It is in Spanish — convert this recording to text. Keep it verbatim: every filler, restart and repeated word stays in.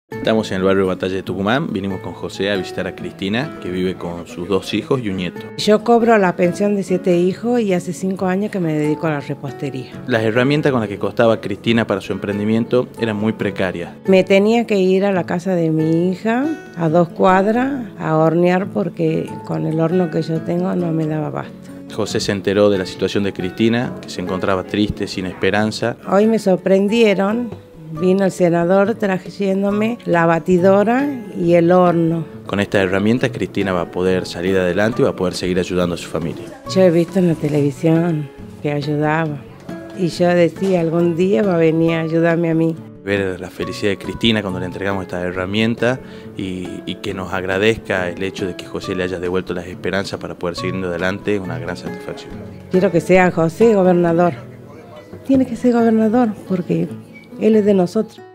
Estamos en el barrio Batalla de Tucumán, vinimos con José a visitar a Cristina, que vive con sus dos hijos y un nieto. Yo cobro la pensión de siete hijos y hace cinco años que me dedico a la repostería. Las herramientas con las que costaba Cristina para su emprendimiento eran muy precarias. Me tenía que ir a la casa de mi hija, a dos cuadras, a hornear porque con el horno que yo tengo no me daba basta. José se enteró de la situación de Cristina, que se encontraba triste, sin esperanza. Hoy me sorprendieron, vino el senador trayéndome la batidora y el horno. Con estas herramientas Cristina va a poder salir adelante y va a poder seguir ayudando a su familia. Yo he visto en la televisión que ayudaba y yo decía, algún día va a venir a ayudarme a mí. Ver la felicidad de Cristina cuando le entregamos estas herramientas y, y que nos agradezca el hecho de que José le haya devuelto las esperanzas para poder seguir adelante es una gran satisfacción. Quiero que sea José gobernador. Tiene que ser gobernador porque él es de nosotros.